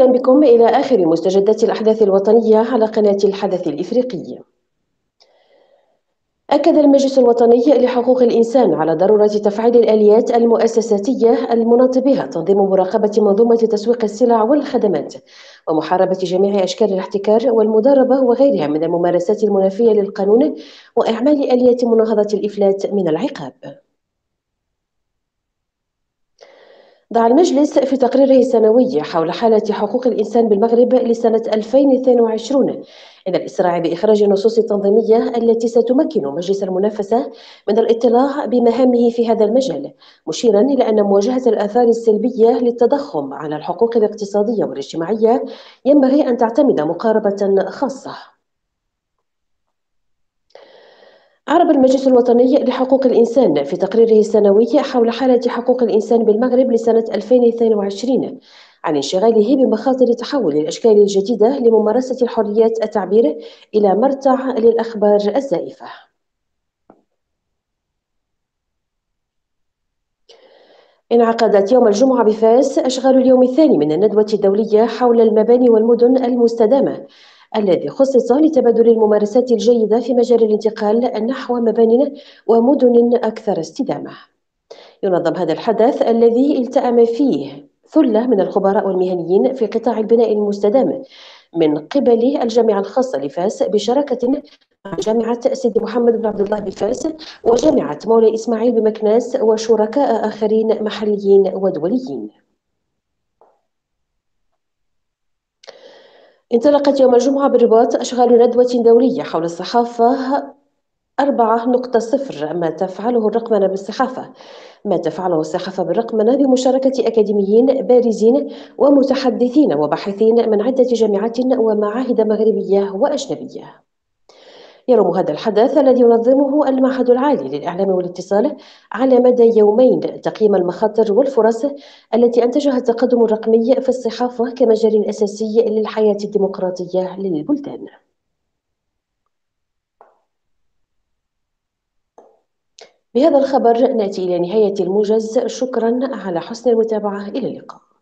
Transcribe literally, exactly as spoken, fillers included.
بكم إلى آخر مستجدات الأحداث الوطنية على قناة الحدث الإفريقي. أكد المجلس الوطني لحقوق الإنسان على ضرورة تفعيل الآليات المؤسساتية المناط بها تنظيم مراقبة منظومة تسويق السلع والخدمات ومحاربة جميع أشكال الاحتكار والمضاربة وغيرها من الممارسات المنافية للقانون وإعمال آلية مناهضة الإفلات من العقاب. دعا المجلس في تقريره السنوي حول حالة حقوق الإنسان بالمغرب لسنة ألفين واثنين وعشرين إلى الإسراع بإخراج النصوص التنظيمية التي ستمكن مجلس المنافسة من الاطلاع بمهامه في هذا المجال، مشيرا إلى أن مواجهة الآثار السلبية للتضخم على الحقوق الاقتصادية والاجتماعية ينبغي أن تعتمد مقاربة خاصة. أعرب المجلس الوطني لحقوق الإنسان في تقريره السنوي حول حالة حقوق الإنسان بالمغرب لسنة ألفين واثنين وعشرين عن انشغاله بمخاطر تحول الأشكال الجديدة لممارسة الحريات التعبير إلى مرتع للأخبار الزائفة. انعقدت يوم الجمعة بفاس أشغال اليوم الثاني من الندوة الدولية حول المباني والمدن المستدامة، الذي خصص لتبادل الممارسات الجيدة في مجال الانتقال نحو مبان ومدن أكثر استدامة. ينظم هذا الحدث الذي التأم فيه ثلة من الخبراء والمهنيين في قطاع البناء المستدام من قبل الجامعة الخاصة لفاس بشراكة مع جامعة سيدي محمد بن عبد الله بفاس وجامعة مولاي إسماعيل بمكناس وشركاء آخرين محليين ودوليين. انطلقت يوم الجمعة بالرباط أشغال ندوة دولية حول الصحافة أربعة نقطة صفر، ما تفعله الرقمنة بالصحافة ما تفعله الصحافة بالرقمنة بمشاركة أكاديميين بارزين ومتحدثين وباحثين من عدة جامعات ومعاهد مغربية وأجنبية. يروم هذا الحدث الذي ينظمه المعهد العالي للإعلام والاتصال على مدى يومين تقييم المخاطر والفرص التي أنتجها التقدم الرقمي في الصحافة كمجال أساسي للحياة الديمقراطية للبلدان. بهذا الخبر نأتي إلى نهاية الموجز، شكرا على حسن المتابعة، إلى اللقاء.